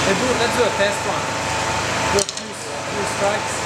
Let's do a test one. Do a few strikes.